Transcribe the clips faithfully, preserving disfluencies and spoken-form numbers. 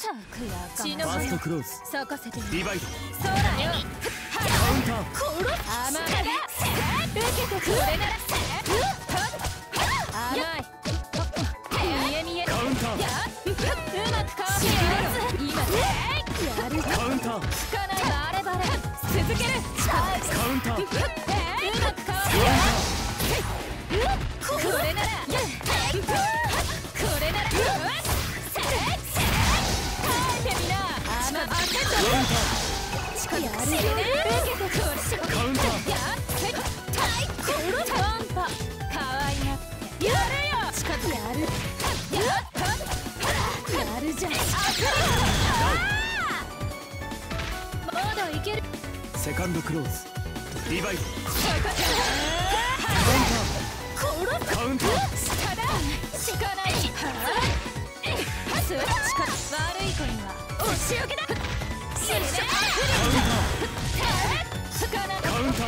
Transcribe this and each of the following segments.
血のファーストクローズ咲かせてリバイドそうだよ。 カウンター甘い受けてくれなら甘い見え見えカウンターやうまくかわしてやる今ねやるカウンターつかないバレバレ続けるカウンターうまくかわしてやるこれならこれなら耐えてみな甘い力やるよ受けてくれカウンターやって太鼓のトンパ可愛がってやるよ近づやるやったやるじゃんまだいけるセカンドクローズリバイドカウンターカウンター下だしかないスイッチか悪い子にはお仕置きだしねカウンター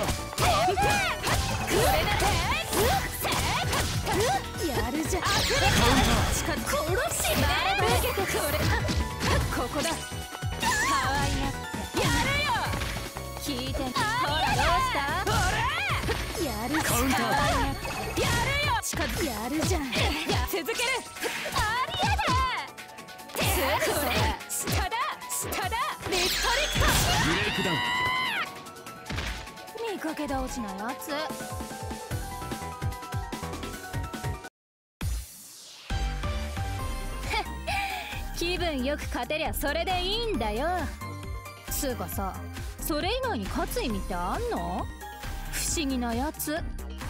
やるじゃん。 カウンター殺しね。受けてこれ。ここだ。可愛がってやるよ。聞いて。ほらどうした？ほら。やる。 カウンター可愛がってやるよ。近づやるじゃん。や続ける。ありやだ。これ下だ下だ。リットリット。 ブレイクダウン見かけ倒しなやつ。気分よく勝てりゃそれでいいんだよ。つうかさ、それ以外に勝つ意味ってあんの？不思議なやつ。